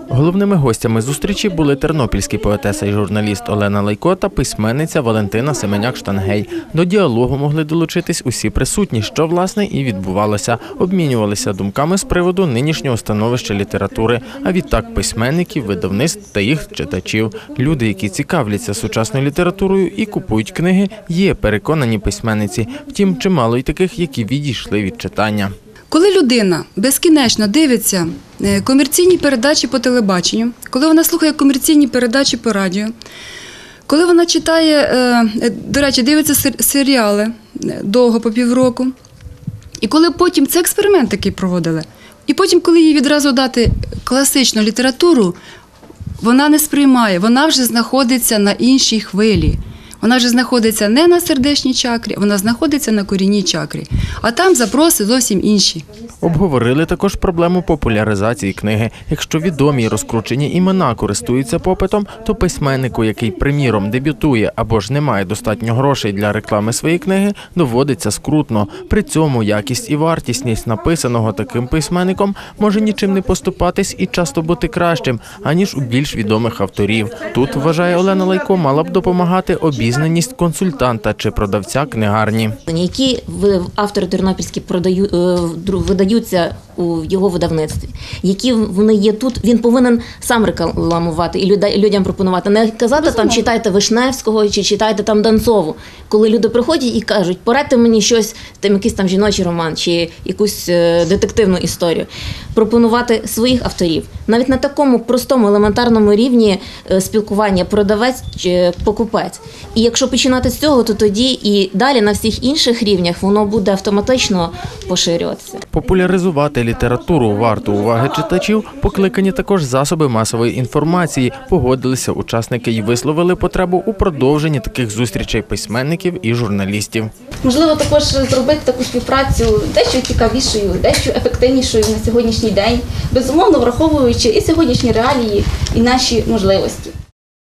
Головними гостями зустрічі були тернопільський поетеса і журналіст Олена Лайко та письменниця Валентина Семеняк-Штангей. До діалогу могли долучитись усі присутні, що, власне, і відбувалося. Обмінювалися думками з приводу нинішнього становища літератури, а відтак письменників, видавництв та їх читачів. Люди, які цікавляться сучасною літературою і купують книги, є переконані письменниці. Втім, чимало й таких, які відійшли від читання. Коли людина безкінечно дивиться комерційні передачі по телебаченню, коли вона слухає комерційні передачі по радіо, коли вона читає, до речі, дивиться серіали довго, по півроку, і коли потім, це експеримент такий проводили, і потім, коли їй відразу дати класичну літературу, вона не сприймає, вона вже знаходиться на іншій хвилі. Вона вже знаходиться не на сердечній чакрі, вона знаходиться на корінній чакрі. А там запроси зовсім інші. Обговорили також проблему популяризації книги. Якщо відомі й розкручені імена користуються попитом, то письменнику, який, приміром, дебютує або ж не має достатньо грошей для реклами своєї книги, доводиться скрутно. При цьому якість і вартісність написаного таким письменником може нічим не поступатись і часто бути кращим, аніж у більш відомих авторів. Тут, вважає Олена Лайко, мала б допомагати обізнаність консультанта чи продавця книгарні. Які автори тернопільські видаються у його видавництві, які вони є тут, він повинен сам рекламувати і людям пропонувати. Не казати там читайте Вишневського чи читайте там Донцову. Коли люди приходять і кажуть, порадьте мені щось, там якийсь там жіночий роман чи якусь детективну історію. Пропонувати своїх авторів. Навіть на такому простому елементарному рівні спілкування продавець чи покупець. І якщо починати з цього, то тоді і далі на всіх інших рівнях воно буде автоматично поширюватися. Популяризувати літературу варто уваги читачів, покликані також засоби масової інформації. Погодилися учасники і висловили потребу у продовженні таких зустрічей письменників і журналістів. Можливо, також зробити таку співпрацю дещо цікавішою, дещо ефективнішою на сьогоднішній день, безумовно враховуючи і сьогоднішні реалії, і наші можливості.